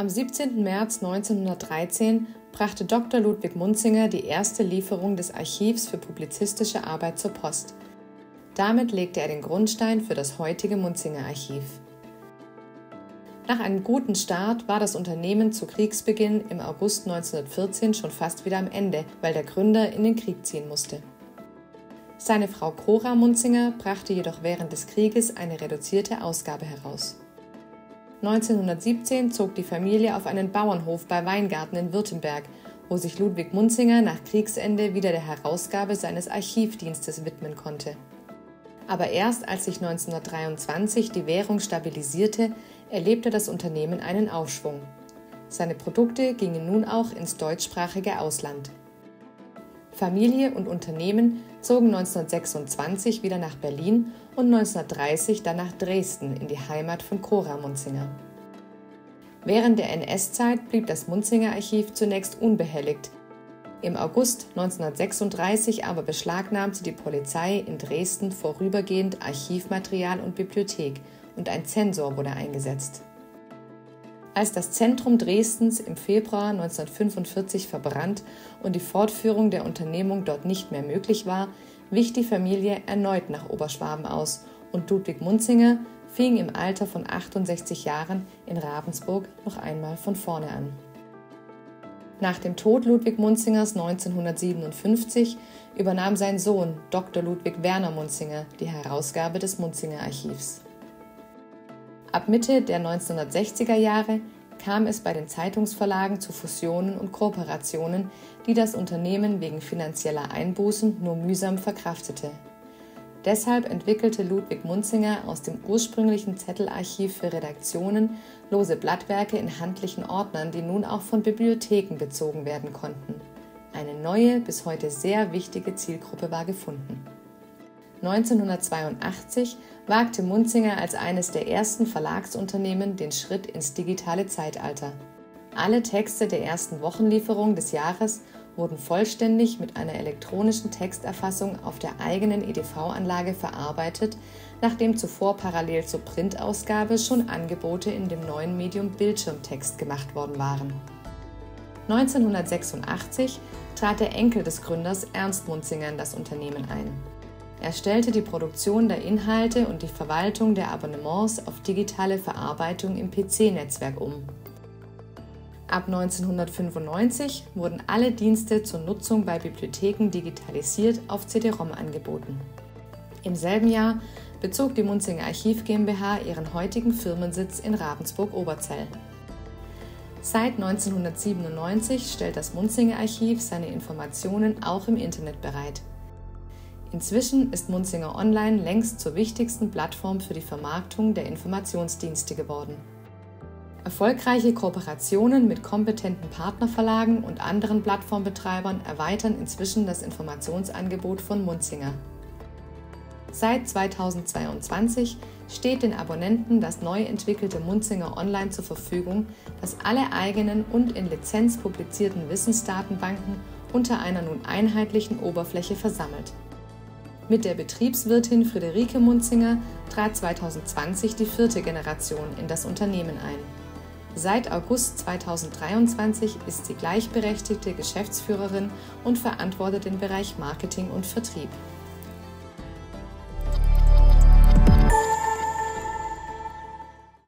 Am 17. März 1913 brachte Dr. Ludwig Munzinger die erste Lieferung des Archivs für publizistische Arbeit zur Post. Damit legte er den Grundstein für das heutige Munzinger-Archiv. Nach einem guten Start war das Unternehmen zu Kriegsbeginn im August 1914 schon fast wieder am Ende, weil der Gründer in den Krieg ziehen musste. Seine Frau Cora Munzinger brachte jedoch während des Krieges eine reduzierte Ausgabe heraus. 1917 zog die Familie auf einen Bauernhof bei Weingarten in Württemberg, wo sich Ludwig Munzinger nach Kriegsende wieder der Herausgabe seines Archivdienstes widmen konnte. Aber erst als sich 1923 die Währung stabilisierte, erlebte das Unternehmen einen Aufschwung. Seine Produkte gingen nun auch ins deutschsprachige Ausland. Familie und Unternehmen zogen 1926 wieder nach Berlin und 1930 dann nach Dresden in die Heimat von Cora Munzinger. Während der NS-Zeit blieb das Munzinger-Archiv zunächst unbehelligt. Im August 1936 aber beschlagnahmte die Polizei in Dresden vorübergehend Archivmaterial und Bibliothek und ein Zensor wurde eingesetzt. Als das Zentrum Dresdens im Februar 1945 verbrannt und die Fortführung der Unternehmung dort nicht mehr möglich war, wich die Familie erneut nach Oberschwaben aus und Ludwig Munzinger fing im Alter von 68 Jahren in Ravensburg noch einmal von vorne an. Nach dem Tod Ludwig Munzingers 1957 übernahm sein Sohn Dr. Ludwig Werner Munzinger die Herausgabe des Munzinger-Archivs. Ab Mitte der 1960er Jahre kam es bei den Zeitungsverlagen zu Fusionen und Kooperationen, die das Unternehmen wegen finanzieller Einbußen nur mühsam verkraftete. Deshalb entwickelte Ludwig Munzinger aus dem ursprünglichen Zettelarchiv für Redaktionen lose Blattwerke in handlichen Ordnern, die nun auch von Bibliotheken bezogen werden konnten. Eine neue, bis heute sehr wichtige Zielgruppe war gefunden. 1982 wagte Munzinger als eines der ersten Verlagsunternehmen den Schritt ins digitale Zeitalter. Alle Texte der ersten Wochenlieferung des Jahres wurden vollständig mit einer elektronischen Texterfassung auf der eigenen EDV-Anlage verarbeitet, nachdem zuvor parallel zur Printausgabe schon Angebote in dem neuen Medium Bildschirmtext gemacht worden waren. 1986 trat der Enkel des Gründers Ernst Munzinger in das Unternehmen ein. Er stellte die Produktion der Inhalte und die Verwaltung der Abonnements auf digitale Verarbeitung im PC-Netzwerk um. Ab 1995 wurden alle Dienste zur Nutzung bei Bibliotheken digitalisiert auf CD-ROM angeboten. Im selben Jahr bezog die Munzinger Archiv GmbH ihren heutigen Firmensitz in Ravensburg-Oberzell. Seit 1997 stellt das Munzinger Archiv seine Informationen auch im Internet bereit. Inzwischen ist Munzinger Online längst zur wichtigsten Plattform für die Vermarktung der Informationsdienste geworden. Erfolgreiche Kooperationen mit kompetenten Partnerverlagen und anderen Plattformbetreibern erweitern inzwischen das Informationsangebot von Munzinger. Seit 2022 steht den Abonnenten das neu entwickelte Munzinger Online zur Verfügung, das alle eigenen und in Lizenz publizierten Wissensdatenbanken unter einer nun einheitlichen Oberfläche versammelt. Mit der Betriebswirtin Friederike Munzinger trat 2020 die 4. Generation in das Unternehmen ein. Seit August 2023 ist sie gleichberechtigte Geschäftsführerin und verantwortet den Bereich Marketing und Vertrieb.